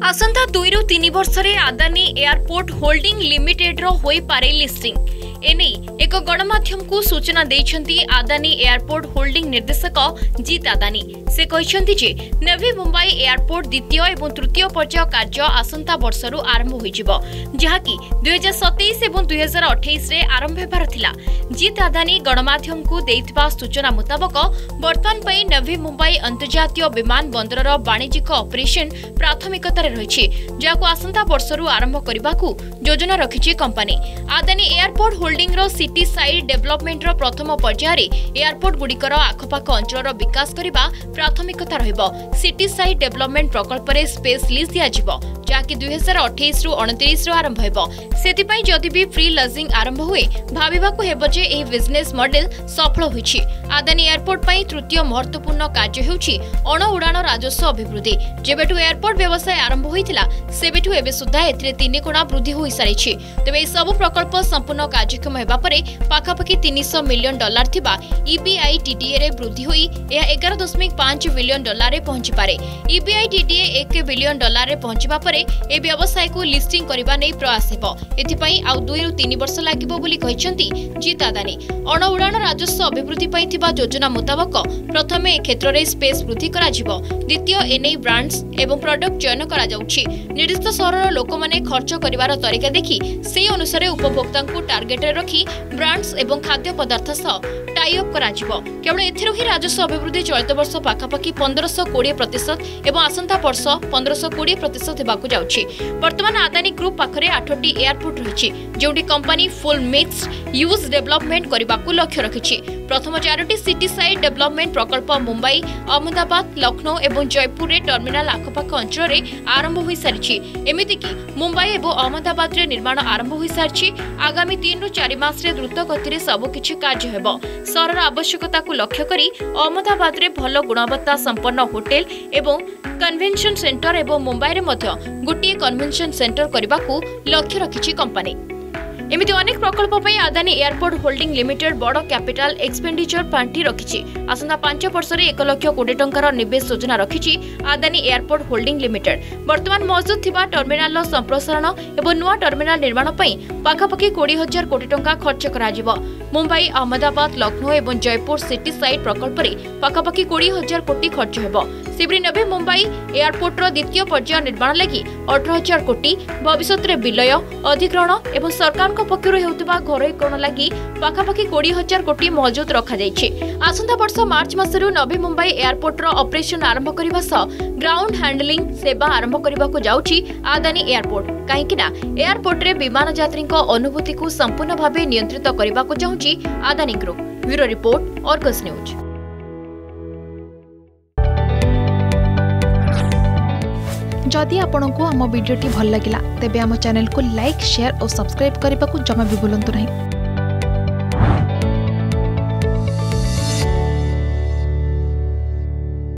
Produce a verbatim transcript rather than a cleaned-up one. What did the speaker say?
आसंता दुई रु तीन वर्ष रे आदानी एयरपोर्ट होल्डिंग लिमिटेड रो होई पारे लिस्टिंग एने एक गणमाध्यम को सूचना देइछंती आदानी एयरपोर्ट होल्डिंग निर्देशक जीत आदानी। से कहिछंती जे नवी मुंबई एयरपोर्ट द्वितीय एवं तृतीय पर्याय कार्य आसंता वर्षरु आरंभ होइजिबो, जहाकी दुई हजार सतैश एवं दुई हजार अठाईस रे आरंभ हेबार थिला। जीत आदानी गणमाध्यम को देइथिबा सूचना मुताबक वर्तमान पई नवी मुंबई अंतर्जातीय विमान बंदरर वाणिज्यिक ऑपरेशन प्राथमिकतार रहिछि, जाको आसंता वर्षरु आरंभ करबाकू योजना रखिछि कंपनी। आदानी एयरपोर्ट होल्डिंग रो सिटी साइड डेवलपमेंट रो प्रथम पर्याय रे एयरपोर्ट गुड़िकर आखपाख अंचल विकास करबा प्राथमिकता रहिबो। सिटी साइड डेवलपमेंट प्रकल्प रे स्पेस लीज दिया जिवो, जाकि दुई हजार अठाईस रु उनतीस रो आरंभ हेबो। सेति जदि भी फ्री लजिंग आरंभ हुए भाविबाकू हेबो जे एही बिजनेस मॉडल सफल होइछि। आदानी एयरपोर्ट पई तृतीय महत्वपूर्ण कार्य हेउछि अण उड़ान राजस्व अभिवृद्धि। जेबेठू एयरपोर्ट व्यवसाय आरंभ होइतिला सेबेठू एबे सुद्धा एथिरे तीन गुणा वृद्धि होई सारिछि। तबे ए सब प्रकल्प संपूर्ण कार्यक्षम हेबा परे पाखापाखि तीन सौ मिलियन डॉलर थिबा ईबीआईटीडीए रे वृद्धि होई एहा एगार दशमिक पांच बिलियन डॉलर रे पहुंची पारे। ईबीआईटीडीए एक बिलियन डॉलर रे पहुंचबा परे ए व्यवसाय को लिस्टिंग करबा नै प्रयास हेबो। एथिपई आउ दुई रु तीन वर्ष लागिबो बोली कहिसंती जीत आदानी। अण उड़ान राजस्व अभिवृद्धि पई थिबा योजना मुताबक प्रथमे ए क्षेत्र रे स्पेस वृद्धि करा जिवो, द्वितीय एनई ब्रांड्स एवं प्रोडक्ट चयन करा जाउछि। निर्दिष्ट शहरर लोक माने खर्च करिवार तरीका देखि से अनुसार उपभोक्ता को टार्गेट रे रखी ब्रांड्स एवं खाद्य पदार्थ सह टाई अप करा जिवो। केवल एथिरो ही राजस्व अभिवृद्धि चलित वर्ष पाखापाखि पंद्रह सौ बीस प्रतिशत एवं आसंता वर्ष पंद्रह सौ बीस प्रतिशत हेबाकू जाउछि। वर्तमान आदानी ग्रुप पाखरे आठटी एयरपोर्ट रहिछि, जेउटी company full mixed use development करबाकू लक्ष्य रखिछि। प्रथम चारोटी सिटी साइड डेवलपमेंट प्रकल्प मुंबई, अहमदाबाद, लखनऊ एवं जयपुर रे टर्मिनाल आखपाख अंचल रे आरंभ होई सारिछि। एमिति कि मुंबई एवं अहमदाबाद रे निर्माण आरंभ होई सारिछि। आगामी तीन रु चार मास रे द्रुत गति रे सब किछि कार्य हेबो। शहरर आवश्यकता को लक्ष्य करी अहमदाबाद रे भल गुणवत्ता संपन्न होटेल एवं कन्वेंशन सेंटर एवं मुंबई रे मध्य गोटिए कन्वेंशन सेंटर करबाकू लक्ष्य रखिछि कंपनी। एमिति अनेक प्रकल्प पई आदानी एयरपोर्ट होल्डिंग लिमिटेड बड़ कैपिटल एक्सपेंडिचर पांठी रखिछि। आसंता पांच वर्ष रे एक लाख कोटी टंकार निवेश योजना रखिछि आदानी एयरपोर्ट होल्डिंग लिमिटेड। वर्तमान मौजूद थिबा टर्मिनाल रो संप्रसारण एवं नुआ टर्मिनाल निर्माण पई पाखापाखि बीस हजार कोटी टंका खर्च करा जिवो। मुंबई, अहमदाबाद, लखनऊ एवं जयपुर सिटी साइड प्रकल्प रे पाखापाखि बीस हजार कोटी खर्च हेबो। सिबरी नवे मुंबई एयरपोर्ट रो द्वितीय पर्याय निर्माण लागि अठारह हजार कोटी, भविष्यत रे विलय, अधिग्रहण एवं सरकार पक्षर हेउतिबा घरोईकरण लागि पाखापाखि बीस हजार कोटी मौजूद रखा जाइछि। आसंता वर्ष मार्च मासरु नवी मुंबई एयरपोर्ट रो ऑपरेशन आरंभ करबा सह ग्राउंड हैंडलिंग सेवा आरंभ करबाकू जाउछि आदानी एयरपोर्ट। काहेकिना एयरपोर्ट रे विमान यात्री अनुभूति को संपूर्ण भावे नियंत्रित करबाकू चाहुछि Adani group. Bureau report, Argus news. जदि आपंक आम भिडी भल लगा तेब आम चैनल को लाइक, शेयर और सब्सक्राइब करने को जमा भी भूलु नहीं।